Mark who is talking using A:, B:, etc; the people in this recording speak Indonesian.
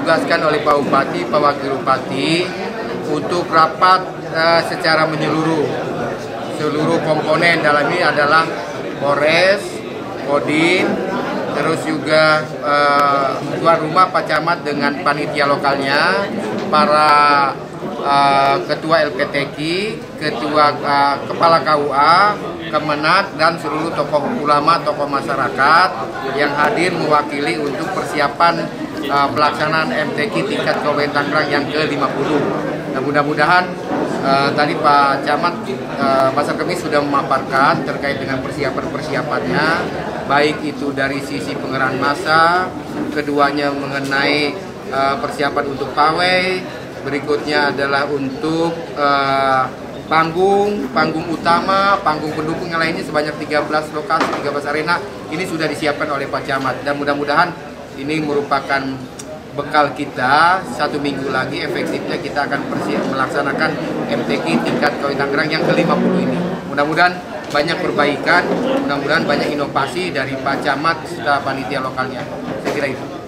A: ditugaskan oleh Pak Bupati, Pak Wakil Bupati untuk rapat secara menyeluruh. Seluruh komponen dalam ini adalah Polres, Kodim, terus juga tuan rumah Pak Camat dengan panitia lokalnya, para ketua LPTQ, ketua kepala KUA, Kemenak, dan seluruh tokoh ulama, tokoh masyarakat yang hadir mewakili untuk persiapan pelaksanaan MTQ tingkat Kabupaten Tangerang yang ke-50. Nah, mudah-mudahan tadi Pak Camat Pasar Kemis sudah memaparkan terkait dengan persiapan-persiapannya, baik itu dari sisi pengerahan massa, keduanya mengenai persiapan untuk pawai, berikutnya adalah untuk panggung utama, panggung pendukung yang lainnya sebanyak 13 lokasi, 13 arena. Ini sudah disiapkan oleh Pak Camat, dan mudah-mudahan ini merupakan bekal kita. 1 minggu lagi efektifnya kita akan melaksanakan MTQ tingkat Kabupaten Tangerang yang ke-50 ini. Mudah-mudahan banyak perbaikan, mudah-mudahan banyak inovasi dari Pak Camat serta panitia lokalnya. Saya kira itu.